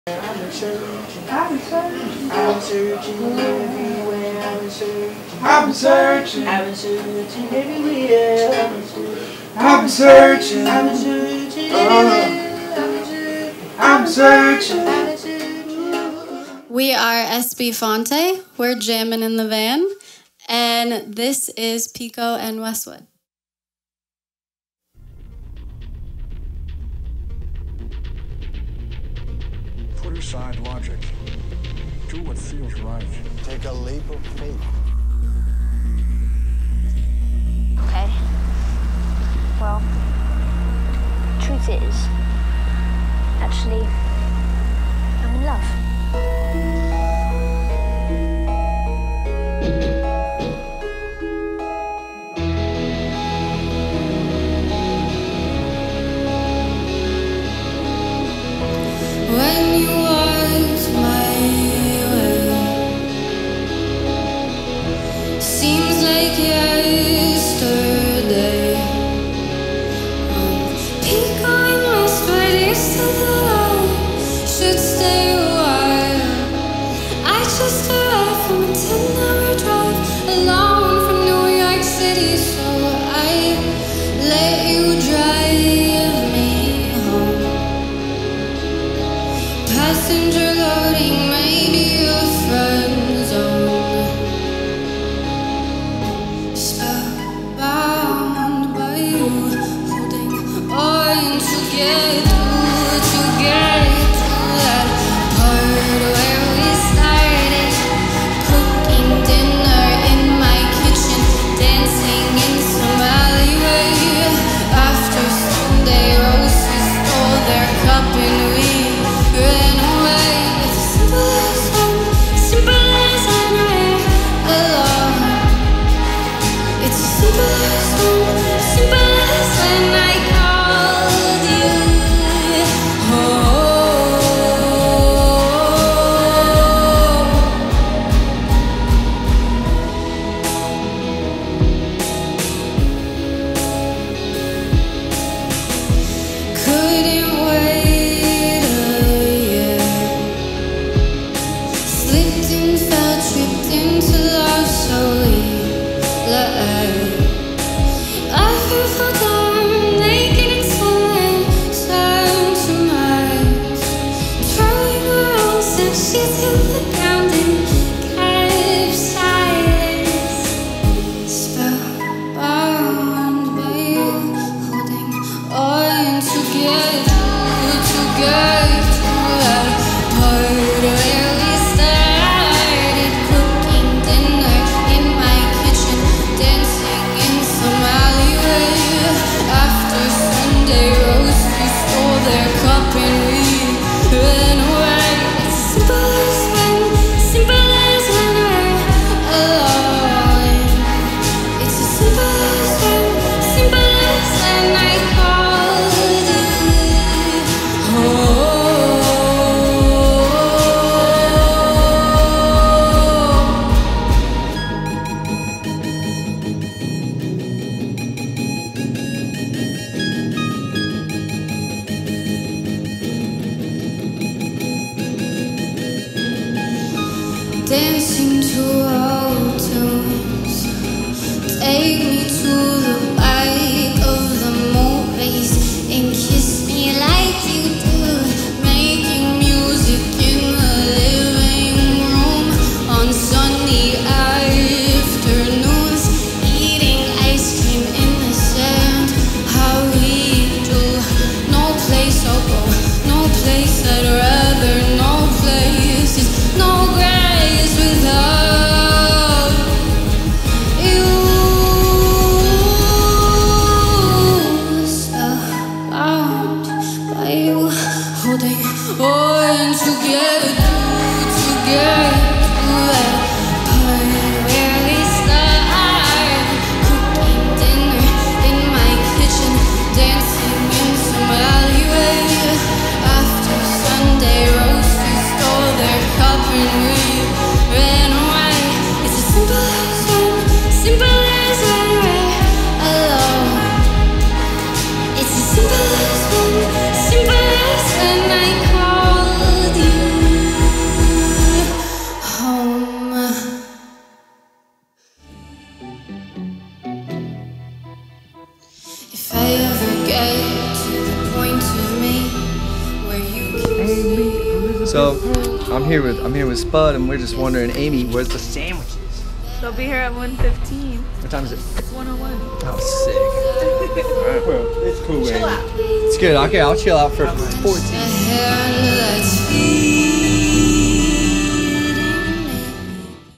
I've been searching everywhere. I've been searching everywhere. I've been searching We are ESBIE FONTE. We're jamming in the van, and this is Pico and Westwood. Put aside logic. Do what feels right. Take a leap of faith. Okay. Well, truth is, actually, I'm in love. When you walked my way, seems like yesterday. Pico and Westwood, you said that I should stay a while. I just arrived from a 10-hour drive alone from New York City, so I let you drive me home. Passenger loading, maybe a friend zone. Spellbound by you, holding on to get to that part where we started. Cooking dinner in my kitchen, dancing in some alleyway. After Sunday roast, we stole their cup and we ran away. It's as simple as we're alone. It's as simple as when I called you couldn't wait a year. Slipped and fell, tripped into love, so we lied. I fell down, naked and swollen, turned to mice. Throwing around some shit to the ground and kept silence. Spellbound by you, holding on to get to that part where we started. Cooking dinner in my kitchen, dancing in some alleyway. After Sunday roast, we stole their cup and we ran away. It's simple as when we're alone. It's as simple as when I called you. Dancing to old tunes, take me to the light of the movies and kiss me like you do. Making music in the living room on sunny afternoons, eating ice cream in the sand. How we do. No place I'll go, no place I'd rather, no places, no grace without you. Spellbound by you, holding on to get to that part where we started. Cooking dinner in my kitchen, dancing in some alleyway. After Sunday roast, we stole their cup and we ran away. It's as simple as when we're alone. It's as simple as when I called you. If I ever get to the point of me where you can So I'm here with Spud, and we're just wondering, Amy, where's the sandwiches? They'll be here at 1:15. What time is it? It's 1:01. Oh, sick. Well, it's cool, man. It's good. Okay, I'll chill out for 14. hair and